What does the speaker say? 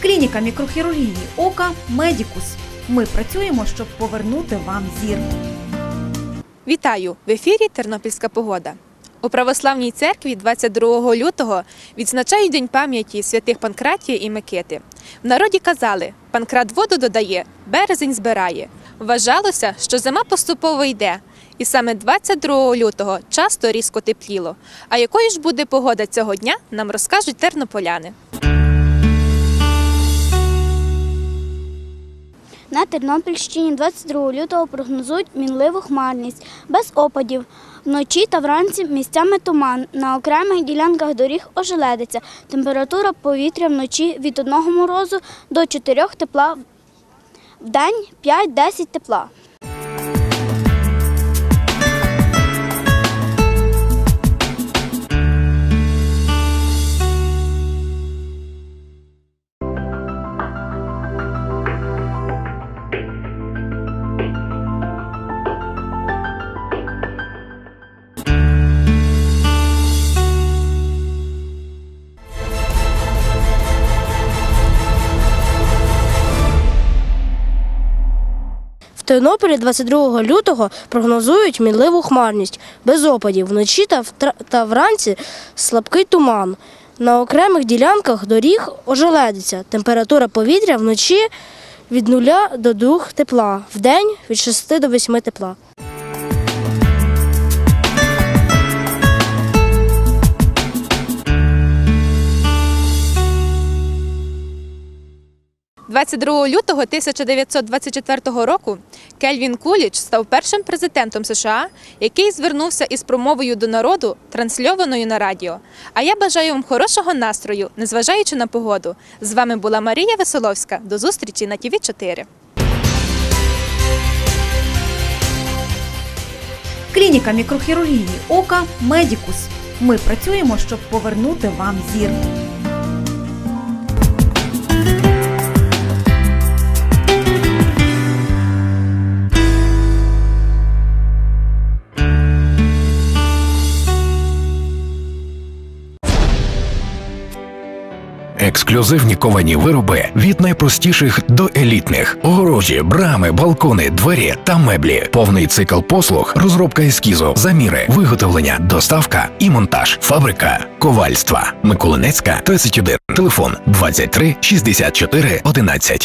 Клініка мікрохірургії ока «Медікус». Ми працюємо, щоб повернути вам зір. Вітаю! В ефірі «Тернопільська погода». У Православній церкві 22 лютого відзначають День пам'яті святих Панкратія і Микити. В народі казали – Панкрат воду додає, березень збирає. Вважалося, що зима поступово йде. І саме 22 лютого часто різко тепліло. А якою ж буде погода цього дня, нам розкажуть тернополяни. На Тернопільщині 22 лютого прогнозують мінливу хмарність, без опадів. Вночі та вранці місцями туман, на окремих ділянках доріг ожеледиця. Температура повітря вночі від 1 морозу до 4 тепла, вдень 5-10 тепла. В Тернополі 22 лютого прогнозують мінливу хмарність, без опадів. Вночі та вранці слабкий туман. На окремих ділянках доріг ожеледиця. Температура повітря вночі від 0 до 2 тепла, вдень від 6 до 8 тепла. – 22 лютого 1924 року Кельвін Куліч став першим президентом США, який звернувся із промовою до народу, трансльованою на радіо. А я бажаю вам хорошого настрою, незважаючи на погоду. З вами була Марія Веселовська. До зустрічі на ТВ4. Клініка мікрохірургії ока «Медікус». Ми працюємо, щоб повернути вам зір. Ексклюзивні ковані вироби від найпростіших до елітних. Огорожі, брами, балкони, двері та меблі. Повний цикл послуг, розробка ескізу, заміри, виготовлення, доставка і монтаж. Фабрика ковальства. Миколинецька, 31. Телефон 23 64 11.